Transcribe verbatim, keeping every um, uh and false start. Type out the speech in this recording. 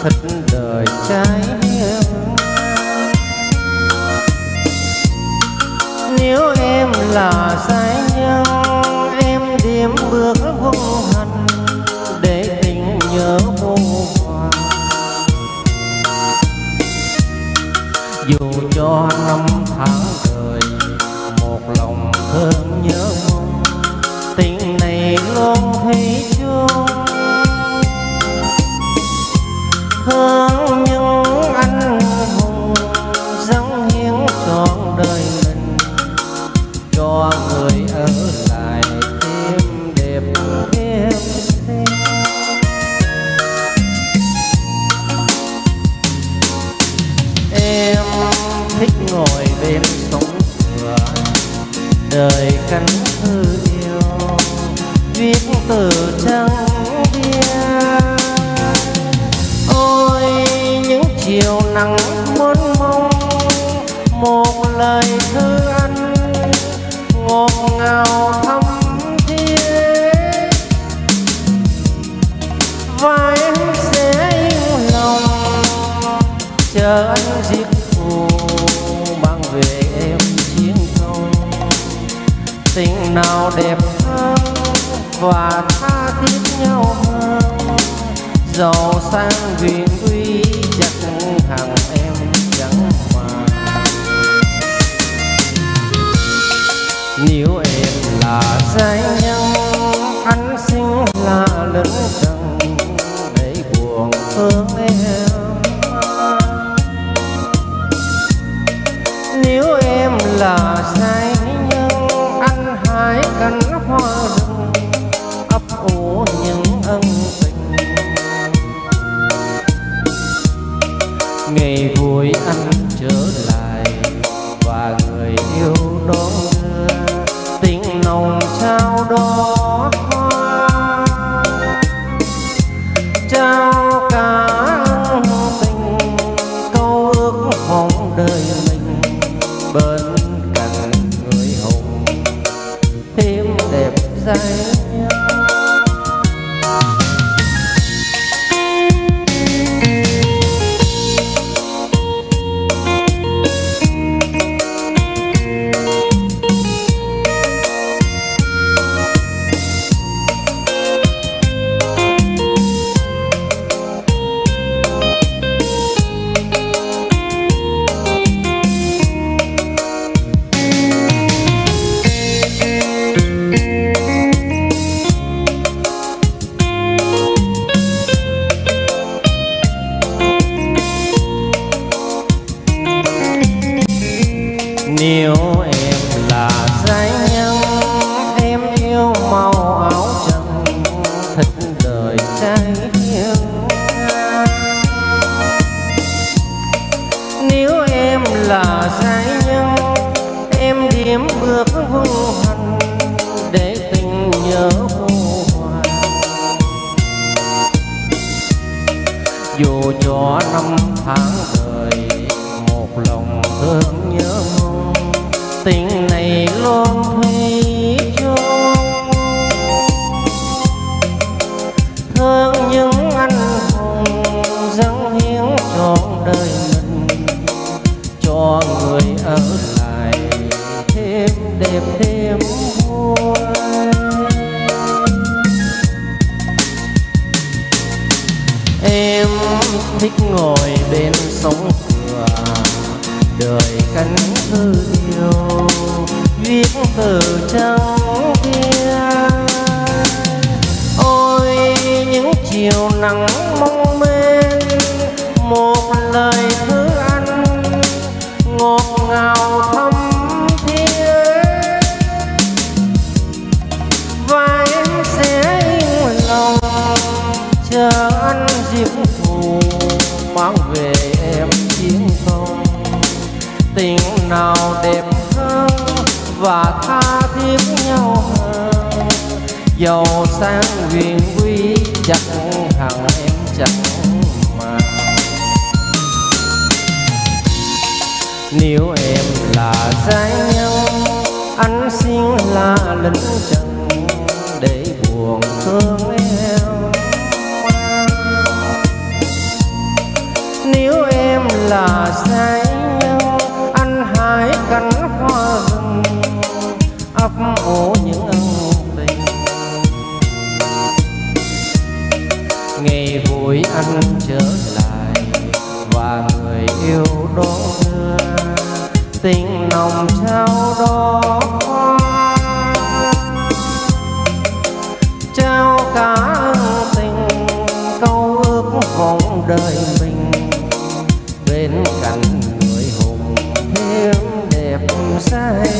thích đời trái hiên. Nếu em là sai nhân, em điểm bước hung hành để tình nhớ vô vàn. Dù cho năm tháng đời một lòng thương nhớ mong, tình này luôn thấy chung. Thương những anh hùng dâng hiến trọn đời mình, cho người ở lại thêm đẹp thêm xinh. Em thích ngồi bên sông cửa, đời cánh thư yêu viết từ trăng bia. Ôi những chiều nắng muốn mong, một lời thư anh ngọt ngào thắm thiết. Và em sẽ yên lòng chờ anh giết thù mang về em chiến công. Tình nào đẹp hơn và tha thiết nhau hơn, giàu sang quyền uy chắc hẳn em chẳng mà. Nếu em là giai nhân, anh xin là lẫn trần để buồn thương em. Nếu em là giai nhân, anh hái cánh hoa rừng ấp ủ những ân tình. Ngày vui anh trở lại và người yêu đón đưa, tình nồng trao đó hoa, trao cả ân tình, câu ước mong đời mình bên cạnh người hùng thêm đẹp giai nhân. Nếu em là giai nhân, em yêu màu áo trắng, thích đời trai hiên ngang. Nếu em là giai nhân, em điểm bước hung hành để tình nhớ vô hoài. Dù cho năm tháng đời một lòng thương nhớ mong, tình này luôn thủy chung. Thương những anh hùng dâng hiến trọn đời mình, cho người ở lại thêm đẹp thêm vui. Em thích ngồi bên sông cửa, đời cánh thư yêu viết từ trăng kia. Ôi những chiều nắng mong men, một lời thư anh ngọt ngào thắm thiết. Và em sẽ yên lòng chờ anh diệt thù mang về em chiến công. Tình nào đẹp hơn và tha thiết nhau hơn, giàu sang quyền quý chắc hẳn em chẳng mà. Nếu em là giai nhân, anh xin là lính trần để buồn thương em. ngày vui anh trở lại và người yêu đón đưa tình nồng sau đó trao cả ân tình câu ước vọng đời mình bên cạnh người hùng thêm đẹp say.